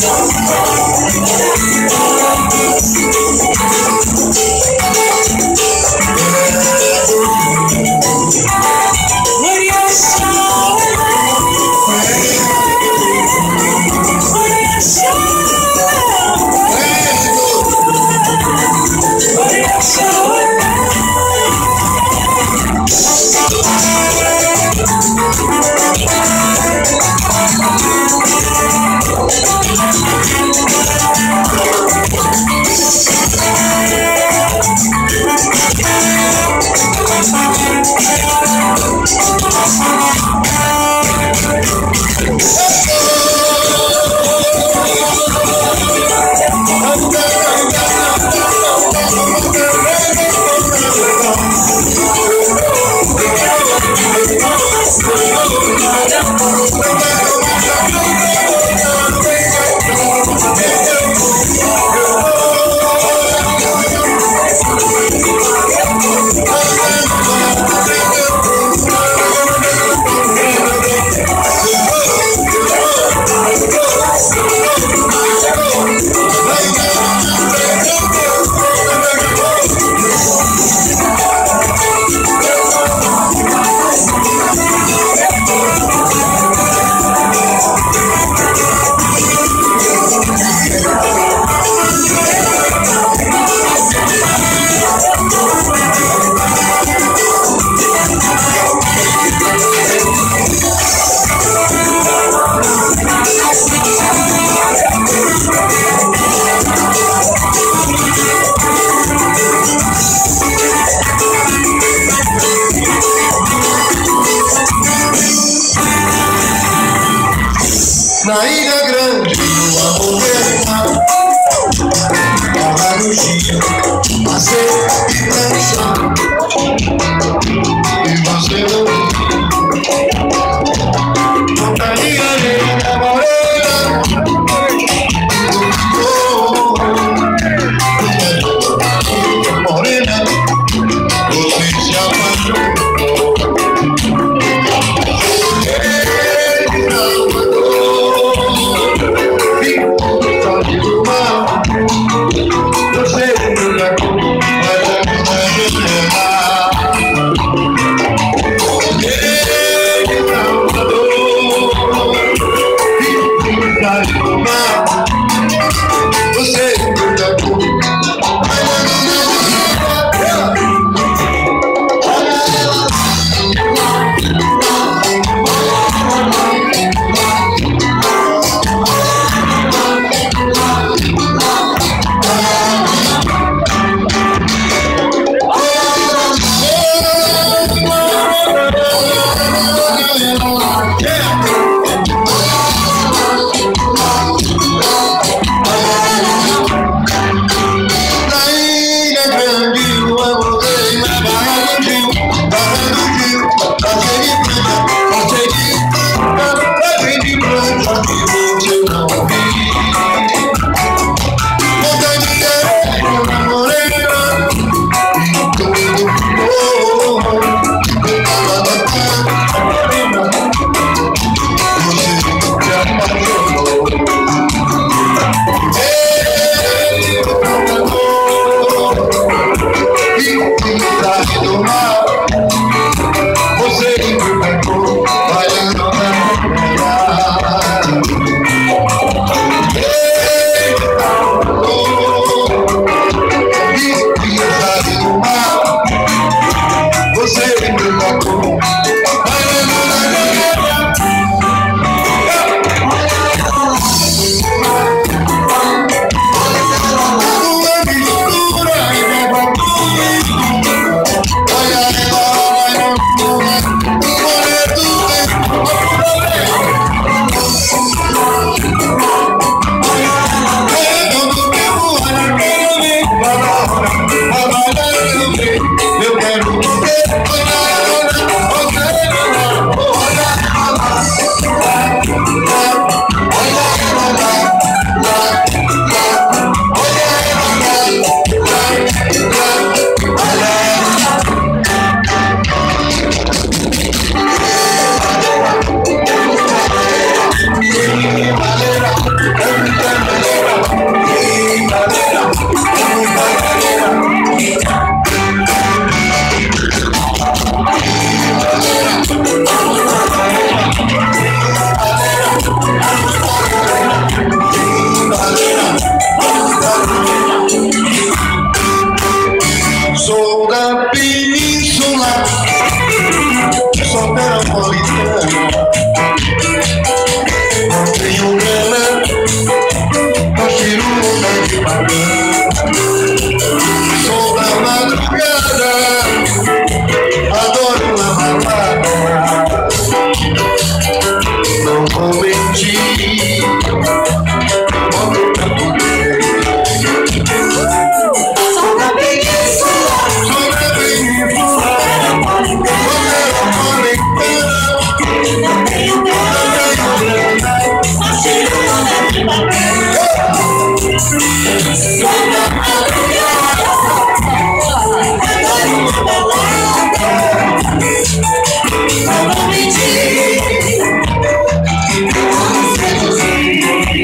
Na ilha grande, no amor derramado, barra no dia, passei e dançar, e você não viu. Montaria areia morena, morena, você se apaixonou. Sou da península soteropolitana, não tenho grana, mas tiro onda de banana. Sou da madrugada, adoro uma balada, não vou mentir, boto pra poder. Sou da península, não tenho grana, mas tiro onda de banana. Sou da madrugada, adoro uma balada, não vou mentir, vou seduzir.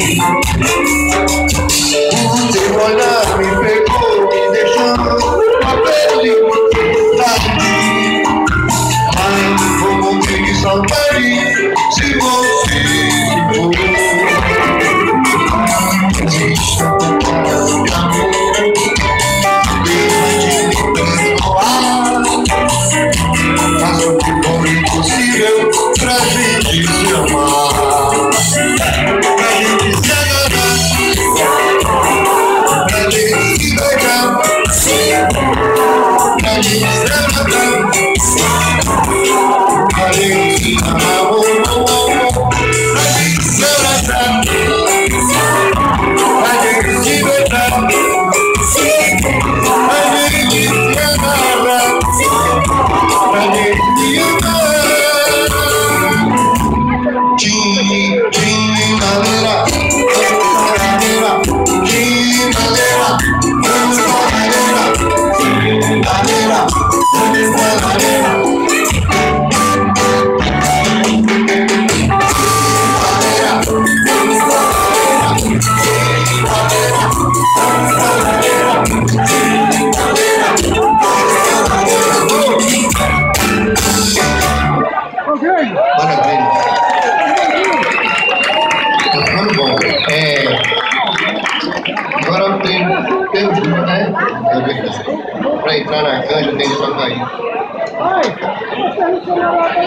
O teu olhar me pegou, me deixou a pele tarde. Ai, vou morrer de saudade se você for. Existe um cara de amor, deixa de me perdoar. Faça o que for impossível pra gente se amar, pra gente se agarrar, pra gente se beijar, pra gente se abraçar, pra gente se amar, pra gente se abraçar, pra gente se beijar, pra gente se agarrar, pra gente se amar. Galera, maravilha. Tá ficando bom. Agora eu tenho uma, né? Pra entrar na canja tem que tocar aí.